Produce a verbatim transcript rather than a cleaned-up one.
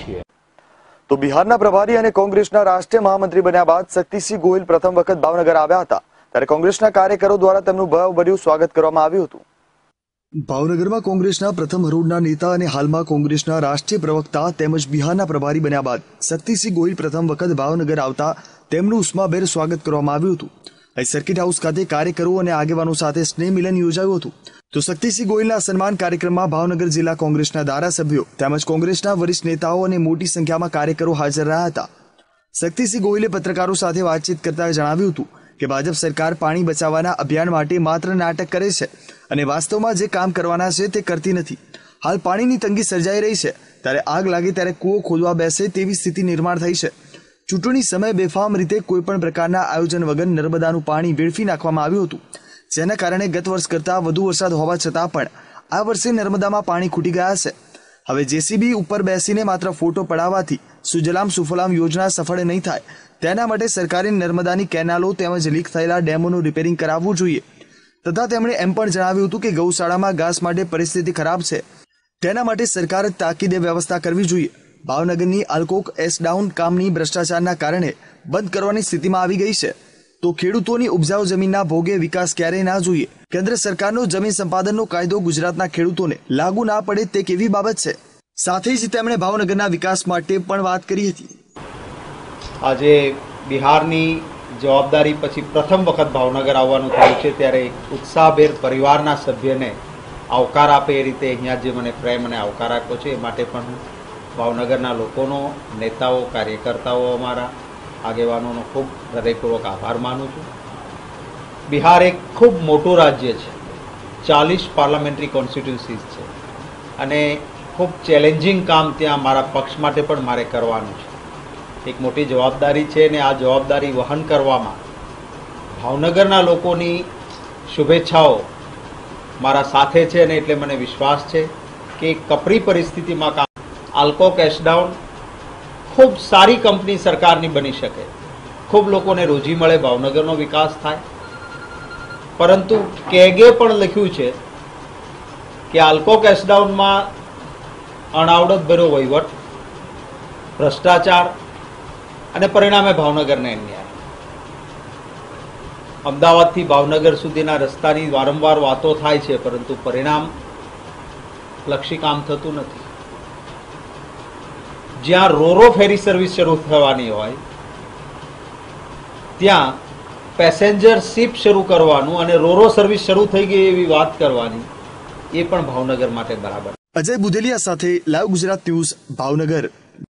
છીએ। તો બિહારના પ્રભારી અને કોંગ્રેસના રાષ્ટ્રીય મહામંત્રી બન્યા બાદ શક્તિસિંહ ગોહિલ પ્રથમ વખત ભાવનગર આવ્યા હતા, ત્યારે કોંગ્રેસના કાર્યકરો દ્વારા તેમનું ભાવભર્યું સ્વાગત કરવામાં આવ્યું હતું। ભાવનગરમાં કોંગ્રેસના પ્રથમ હરોળના નેતા અને હાલમાં કોંગ્રેસના રાષ્ટ્રીય પ્રવક્તા તેમજ બિહારના પ્રભારી બન્યા બાદ શક્તિસિંહ ગોહિલ પ્રથમ વખત ભાવનગર આવતા તેમનું ઉષ્માભેર સ્વાગત કરવામાં આવ્યું હતું। અહીં સર્કિટ હાઉસ ખાતે કાર્યકરો અને આગેવાનો સાથે સ્નેહ મિલન યોજાયું હતું। તો શક્તિસિંહ ગોહિલના સન્માન કાર્યક્રમમાં ભાવનગર જિલ્લા કોંગ્રેસના ધારાસભ્યો તેમજ કોંગ્રેસના વરિષ્ઠ નેતાઓ અને મોટી સંખ્યામાં કાર્યકરો હાજર રહ્યા હતા। શક્તિસિંહ ગોહિલે પત્રકારો સાથે વાતચીત કરતા જણાવ્યું હતું કે ભાજપ સરકાર પાણી બચાવવાના અભિયાન માટે માત્ર નાટક કરે છે અને વાસ્તવમાં જે કામ કરવાના છે તે કરતી નથી। હાલ પાણીની તંગી સર્જાઈ રહી છે, ત્યારે આગ લાગે ત્યારે કૂવો ખોદવા બેસે તેવી સ્થિતિ નિર્માણ થઈ છે। ચૂંટણી સમયે બેફામ રીતે કોઈપણ પ્રકારના આયોજન વગર નર્મદાનું પાણી વેડફી નાખવામાં આવ્યું હતું, જેના કારણે ગત વર્ષ કરતાં વધુ વરસાદ હોવા છતાં પણ આ વર્ષે નર્મદામાં પાણી ખૂટી ગયા છે। હવે જેસીબી ઉપર બેસીને માત્ર ફોટો પડાવવાથી સુજલામ સુફલામ યોજના સફળ નહીં થાય, તેના માટે સરકારે નર્મદાની કેનાલો તેમજ લીક થયેલા ડેમોનું રિપેરિંગ કરાવવું જોઈએ તથા તેમણે એમ પણ જણાવ્યું હતું કે ગૌશાળામાં ઘાસ માટે પરિસ્થિતિ ખરાબ છે, તેના માટે સરકારે તાકીદે વ્યવસ્થા કરવી જોઈએ। ભાવનગરની આલ્કોક એસ ડાઉન કામની ભ્રષ્ટાચારના કારણે બંધ કરવાની સ્થિતિમાં આવી ગઈ છે, તો ખેડૂતોની ઉપજાઉ જમીનના ભોગે વિકાસ ક્યારેય ના જોઈએ। કેન્દ્ર સરકારનો જમીન સંપાદનનો કાયદો ગુજરાતના ખેડૂતોને લાગુ ના પડે તે કેવી બાબત છે। સાથે જ તેમણે ભાવનગરના વિકાસ માટે પણ વાત કરી હતી। આજે બિહારની જવાબદારી પછી પ્રથમ વખત ભાવનગર આવવાનું થયું છે, ત્યારે એક ઉત્સાહભેર પરિવારના સભ્યને આવકાર આપે એ રીતે અહીંયા જે મને પ્રેમ અને આવકાર આપ્યો છે, એ માટે પણ હું ભાવનગરના લોકોનો, નેતાઓ, કાર્યકર્તાઓ, અમારા આગેવાનોનો ખૂબ હૃદયપૂર્વક આભાર માનું છું। બિહાર એક ખૂબ મોટું રાજ્ય છે, ચાલીસ પાર્લામેન્ટરી કોન્સ્ટિટ્યુન્સીસ છે અને ખૂબ ચેલેન્જિંગ કામ ત્યાં મારા પક્ષ માટે પણ મારે કરવાનું છે। એક મોટી જવાબદારી છે અને આ જવાબદારી વહન કરવામાં ભાવનગરના લોકોની શુભેચ્છાઓ મારા સાથે છે અને એટલે મને વિશ્વાસ છે કે કપરી પરિસ્થિતિમાં કામ આલ્કોક એશડાઉન ખૂબ સારી કંપની સરકારની બની શકે, ખૂબ લોકોને રોજી મળે, ભાવનગરનો વિકાસ થાય। પરંતુ કેગે પણ લખ્યું છે કે આલ્કોક એશડાઉનમાં અણાવડતભર્યો વહીવટ, ભ્રષ્ટાચાર અને પરિણામે ભાવનગરને અન્યાય। અમદાવાદથી ભાવનગર સુધીના રસ્તાની વારંવાર વાતો થાય છે, પરંતુ પરિણામ લક્ષી કામ થતું નથી। જ્યાં રોરો ફેરી સર્વિસ શરૂ થવાની હોય ત્યાં પેસેન્જર શિપ શરૂ કરવાનું અને રોરો સર્વિસ શરૂ થઈ ગઈ એવી વાત કરવાની, એ પણ ભાવનગર માટે બરાબર। અજય બુદેલિયા સાથે લાઈવ ગુજરાત ન્યૂઝ, ભાવનગર।